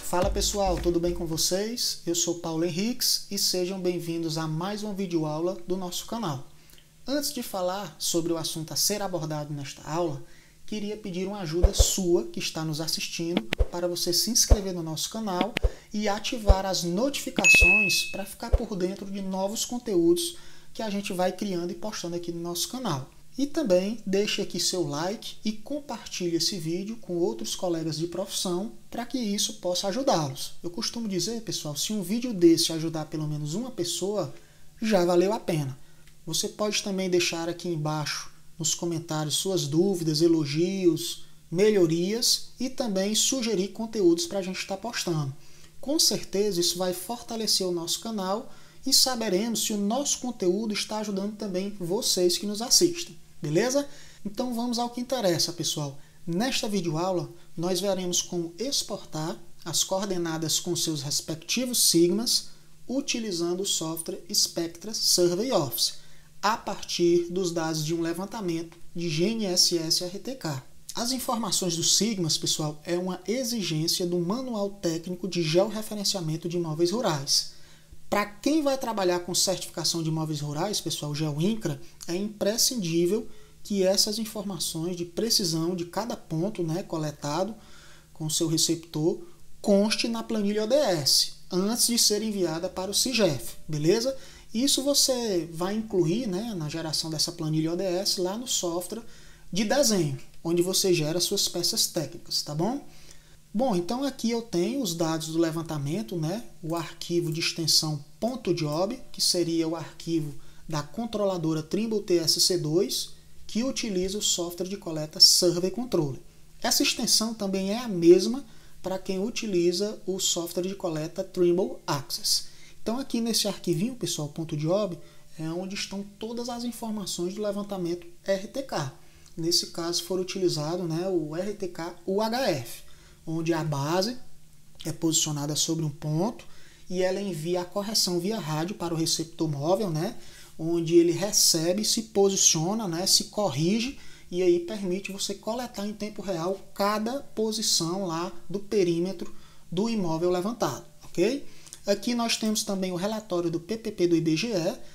Fala pessoal, tudo bem com vocês? Eu sou Paulo Henriques e sejam bem-vindos a mais uma videoaula do nosso canal. Antes de falar sobre o assunto a ser abordado nesta aula, queria pedir uma ajuda sua que está nos assistindo para você se inscrever no nosso canal e ativar as notificações para ficar por dentro de novos conteúdos que a gente vai criando e postando aqui no nosso canal. E também deixe aqui seu like e compartilhe esse vídeo com outros colegas de profissão para que isso possa ajudá-los. Eu costumo dizer, pessoal, se um vídeo desse ajudar pelo menos uma pessoa, já valeu a pena. Você pode também deixar aqui embaixo nos comentários suas dúvidas, elogios, melhorias e também sugerir conteúdos para a gente estar postando. Com certeza isso vai fortalecer o nosso canal e saberemos se o nosso conteúdo está ajudando também vocês que nos assistem. Beleza? Então vamos ao que interessa, pessoal. Nesta videoaula, nós veremos como exportar as coordenadas com seus respectivos sigmas utilizando o software Spectra Survey Office, a partir dos dados de um levantamento de GNSS RTK. As informações dos sigmas, pessoal, é uma exigência do Manual Técnico de Georreferenciamento de Imóveis Rurais. Para quem vai trabalhar com certificação de imóveis rurais, pessoal, GeoIncra, é imprescindível que essas informações de precisão de cada ponto, coletado com o seu receptor conste na planilha ODS, antes de ser enviada para o CIGEF, beleza? Isso você vai incluir na geração dessa planilha ODS lá no software de desenho, onde você gera suas peças técnicas, tá bom? Bom, então aqui eu tenho os dados do levantamento, o arquivo de extensão .job, que seria o arquivo da controladora Trimble TSC2, que utiliza o software de coleta Survey Controller. Essa extensão também é a mesma para quem utiliza o software de coleta Trimble Access. Então aqui nesse arquivinho, pessoal, .job, é onde estão todas as informações do levantamento RTK. Nesse caso for utilizado o RTK UHF, onde a base é posicionada sobre um ponto e ela envia a correção via rádio para o receptor móvel, onde ele recebe, se posiciona, se corrige e aí permite você coletar em tempo real cada posição lá do perímetro do imóvel levantado, ok? Aqui nós temos também o relatório do PPP do IBGE,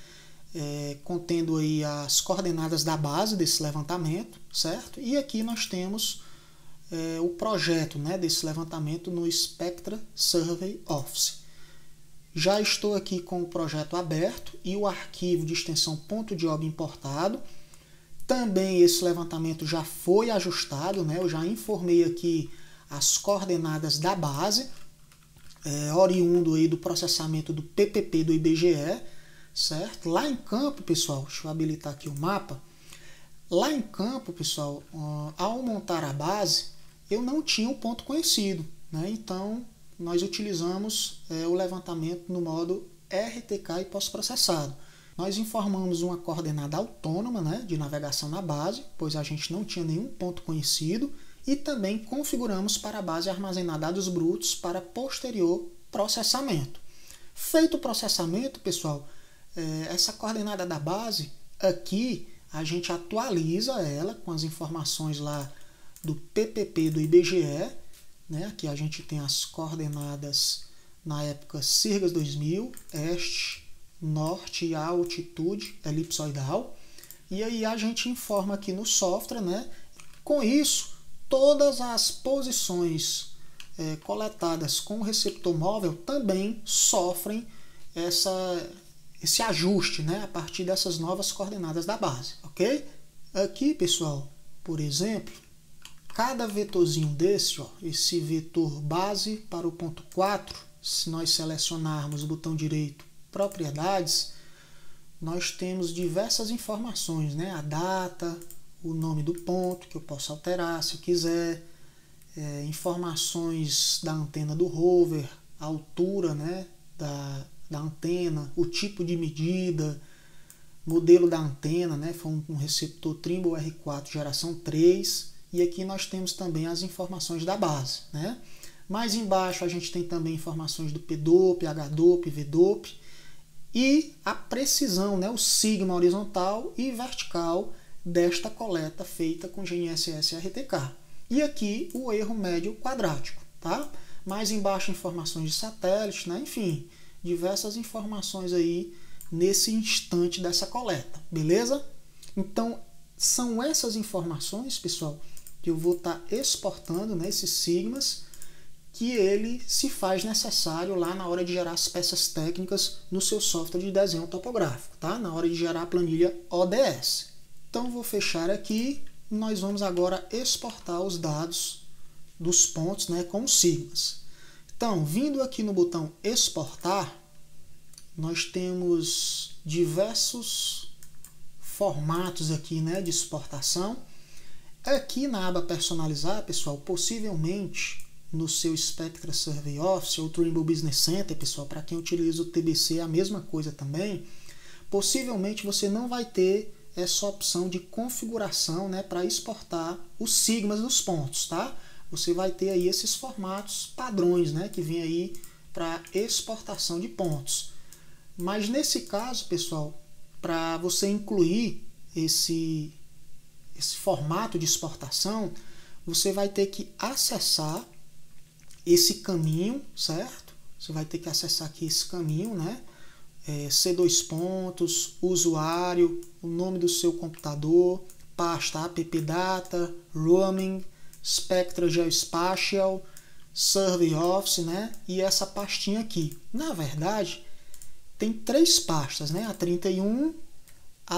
contendo aí as coordenadas da base desse levantamento, certo? E aqui nós temos o projeto desse levantamento no Spectra Survey Office. Já estou aqui com o projeto aberto e o arquivo de extensão .job importado. Também esse levantamento já foi ajustado, eu já informei aqui as coordenadas da base, oriundo aí do processamento do PPP do IBGE, certo? Lá em campo, pessoal, deixa eu habilitar aqui o mapa. Lá em campo, pessoal, ao montar a base, eu não tinha o ponto conhecido, então nós utilizamos o levantamento no modo RTK e pós-processado. Nós informamos uma coordenada autônoma de navegação na base, pois a gente não tinha nenhum ponto conhecido, e também configuramos para a base armazenar dados brutos para posterior processamento. Feito o processamento, pessoal, essa coordenada da base, aqui a gente atualiza ela com as informações lá do PPP do IBGE, aqui a gente tem as coordenadas na época Sirgas 2000, este, norte e altitude elipsoidal, e aí a gente informa aqui no software, com isso todas as posições coletadas com o receptor móvel também sofrem esse ajuste, a partir dessas novas coordenadas da base, ok? Aqui, pessoal, por exemplo, cada vetorzinho desse, esse vetor base para o ponto 4, se nós selecionarmos o botão direito propriedades, nós temos diversas informações, a data, o nome do ponto, que eu posso alterar se eu quiser, informações da antena do rover, a altura da antena, o tipo de medida, modelo da antena, foi um receptor Trimble R4 geração 3, e aqui nós temos também as informações da base. Mais embaixo a gente tem também informações do PDOP, HDOP, VDOP e a precisão, o sigma horizontal e vertical desta coleta feita com GNSS RTK. E aqui o erro médio quadrático. Tá? Mais embaixo, informações de satélite, né? Enfim, diversas informações aí nesse instante dessa coleta, beleza? Então, são essas informações, pessoal, que eu vou estar exportando, né, esses sigmas, que ele se faz necessário lá na hora de gerar as peças técnicas no seu software de desenho topográfico, tá? Na hora de gerar a planilha ODS. Então, vou fechar aqui. Nós vamos agora exportar os dados dos pontos, né, com os sigmas. Então, vindo aqui no botão exportar, nós temos diversos formatos aqui, né, de exportação. Aqui na aba personalizar, pessoal, possivelmente no seu Spectra Survey Office ou Trimble Business Center, pessoal, para quem utiliza o TBC é a mesma coisa também, possivelmente você não vai ter essa opção de configuração, né, para exportar os sigmas dos pontos, tá? Você vai ter aí esses formatos padrões, né, que vem aí para exportação de pontos. Mas nesse caso, pessoal, para você incluir esse formato de exportação, você vai ter que acessar esse caminho, certo? Você vai ter que acessar aqui esse caminho, né? C2 pontos, usuário, o nome do seu computador, pasta appdata, roaming, Spectra Geospatial, Survey Office, né? E essa pastinha aqui. Na verdade, tem 3 pastas, né? A 31, a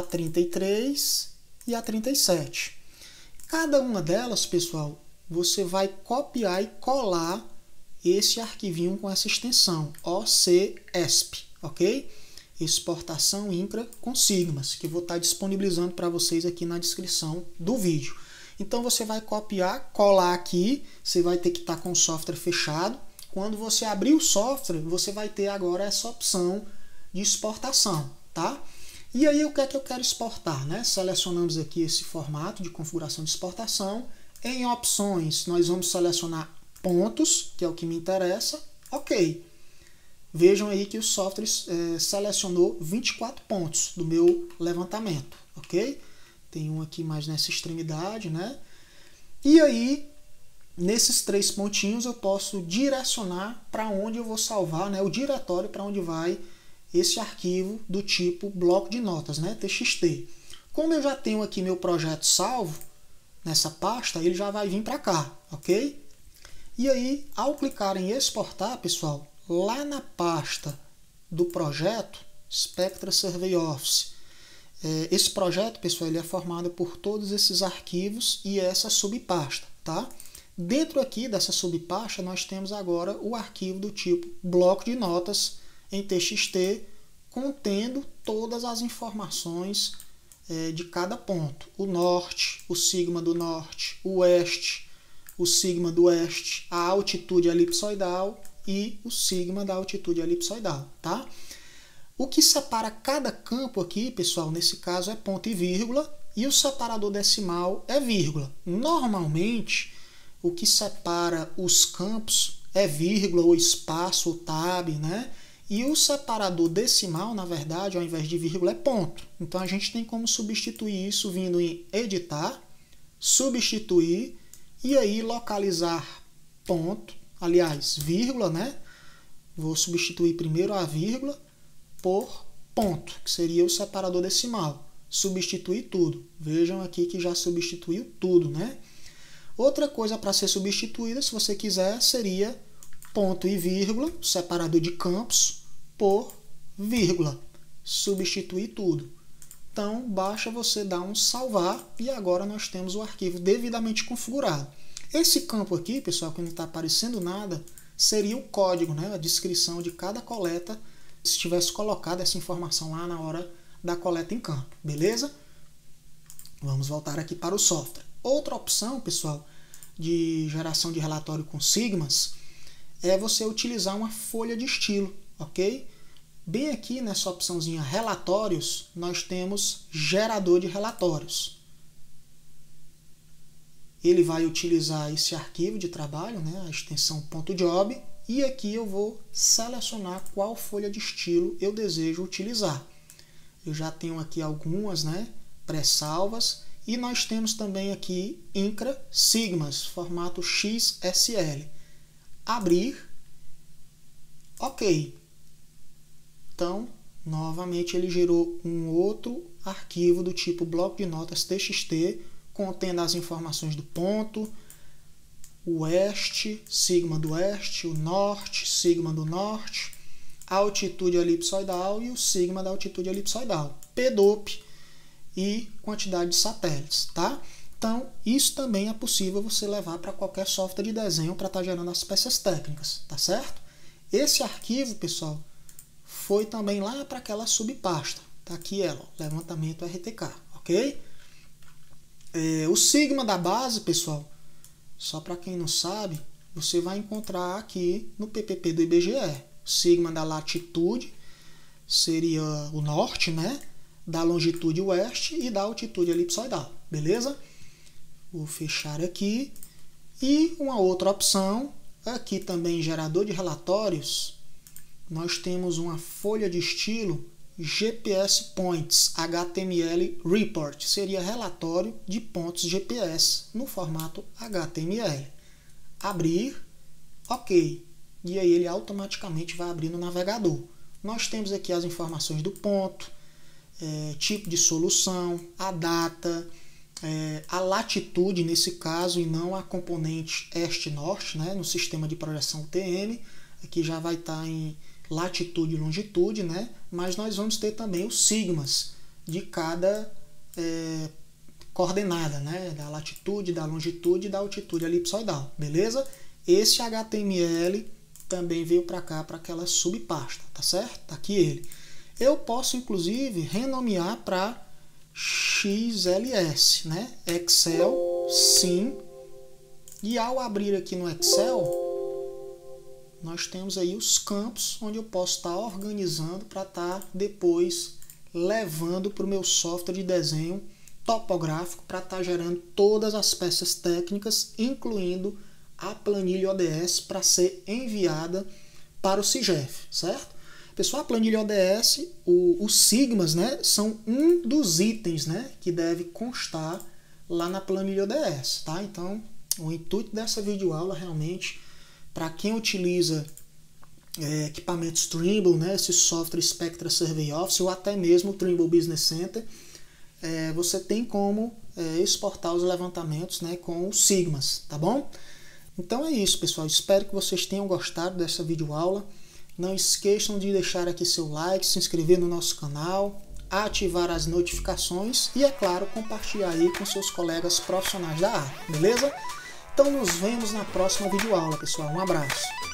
33 e a 37. Cada uma delas, pessoal, você vai copiar e colar esse arquivinho com essa extensão OCESP, ok? Exportação INCRA com sigmas, que eu vou estar disponibilizando para vocês aqui na descrição do vídeo. Então você vai copiar, colar aqui, você vai ter que estar com o software fechado. Quando você abrir o software, você vai ter agora essa opção de exportação, tá? E aí o que é que eu quero exportar, né? Selecionamos aqui esse formato de configuração de exportação. Em opções, nós vamos selecionar pontos, que é o que me interessa. Ok. Vejam aí que o software selecionou 24 pontos do meu levantamento, ok? Tem um aqui mais nessa extremidade, né? E aí, nesses 3 pontinhos, eu posso direcionar para onde eu vou salvar, né? O diretório para onde vai esse arquivo do tipo bloco de notas, né? TXT. Como eu já tenho aqui meu projeto salvo nessa pasta, ele já vai vir para cá, ok? E aí, ao clicar em exportar, pessoal, lá na pasta do projeto, Spectra Survey Office, esse projeto, pessoal, ele é formado por todos esses arquivos e essa subpasta, tá? Dentro aqui dessa subpasta, nós temos agora o arquivo do tipo bloco de notas em TXT, contendo todas as informações de cada ponto. O norte, o sigma do norte, o oeste, o sigma do oeste, a altitude elipsoidal e o sigma da altitude elipsoidal, tá? O que separa cada campo aqui, pessoal, nesse caso é ponto e vírgula, e o separador decimal é vírgula. Normalmente, o que separa os campos é vírgula, ou espaço, ou tab, né? E o separador decimal, na verdade, ao invés de vírgula, é ponto. Então, a gente tem como substituir isso vindo em editar, substituir, e aí localizar ponto, aliás, vírgula, né? Vou substituir primeiro a vírgula por ponto, que seria o separador decimal. Substituir tudo. Vejam aqui que já substituiu tudo, né? Outra coisa para ser substituída, se você quiser, seria ponto e vírgula, separador de campos, por vírgula. Substituir tudo. Então, basta você dar um salvar e agora nós temos o arquivo devidamente configurado. Esse campo aqui, pessoal, que não está aparecendo nada, seria o código, né? A descrição de cada coleta, se tivesse colocado essa informação lá na hora da coleta em campo, beleza? Vamos voltar aqui para o software. Outra opção, pessoal, de geração de relatório com sigmas é você utilizar uma folha de estilo, ok? Bem aqui nessa opçãozinha relatórios, nós temos gerador de relatórios. Ele vai utilizar esse arquivo de trabalho, né, a extensão .job, e aqui eu vou selecionar qual folha de estilo eu desejo utilizar. Eu já tenho aqui algumas, né, pré-salvas, e nós temos também aqui INCRA Sigmas, formato XSL. abrir, ok. Então, novamente ele gerou um outro arquivo do tipo bloco de notas txt, contendo as informações do ponto, o oeste, sigma do oeste, o norte, sigma do norte, a altitude elipsoidal e o sigma da altitude elipsoidal, PDOP e quantidade de satélites, tá? Então, isso também é possível você levar para qualquer software de desenho para estar gerando as peças técnicas, tá certo? Esse arquivo, pessoal, foi também lá para aquela subpasta. Tá aqui ela, ó, levantamento RTK, ok? O sigma da base, pessoal, só para quem não sabe, você vai encontrar aqui no PPP do IBGE. O sigma da latitude seria o norte, né? Da longitude oeste e da altitude elipsoidal, beleza? Vou fechar aqui. E uma outra opção, aqui também gerador de relatórios, nós temos uma folha de estilo GPS Points HTML Report, seria relatório de pontos GPS no formato HTML. Abrir, ok, e aí ele automaticamente vai abrir no navegador. Nós temos aqui as informações do ponto, tipo de solução, a data, a latitude nesse caso e não a componente este-norte, né, no sistema de projeção UTM, aqui já vai estar em latitude e longitude, né? Mas nós vamos ter também os sigmas de cada coordenada, né? Da latitude, da longitude e da altitude elipsoidal, beleza? Esse HTML também veio para cá, para aquela subpasta, tá certo? Tá aqui ele. Eu posso, inclusive, renomear para XLS, né? Excel, sim. E ao abrir aqui no Excel, nós temos aí os campos onde eu posso estar organizando para estar depois levando para o meu software de desenho topográfico para estar gerando todas as peças técnicas, incluindo a planilha ODS para ser enviada para o CIGEF, certo? Pessoal, a planilha ODS, os sigmas, né, são um dos itens, né, que deve constar lá na planilha ODS, tá? Então, o intuito dessa videoaula realmente para quem utiliza equipamentos Trimble, né, esse software Spectra Survey Office ou até mesmo o Trimble Business Center, você tem como exportar os levantamentos, né, com os sigmas, tá bom? Então é isso, pessoal. Espero que vocês tenham gostado dessa videoaula. Não esqueçam de deixar aqui seu like, se inscrever no nosso canal, ativar as notificações e, é claro, compartilhar aí com seus colegas profissionais da área, beleza? Então nos vemos na próxima videoaula, pessoal. Um abraço!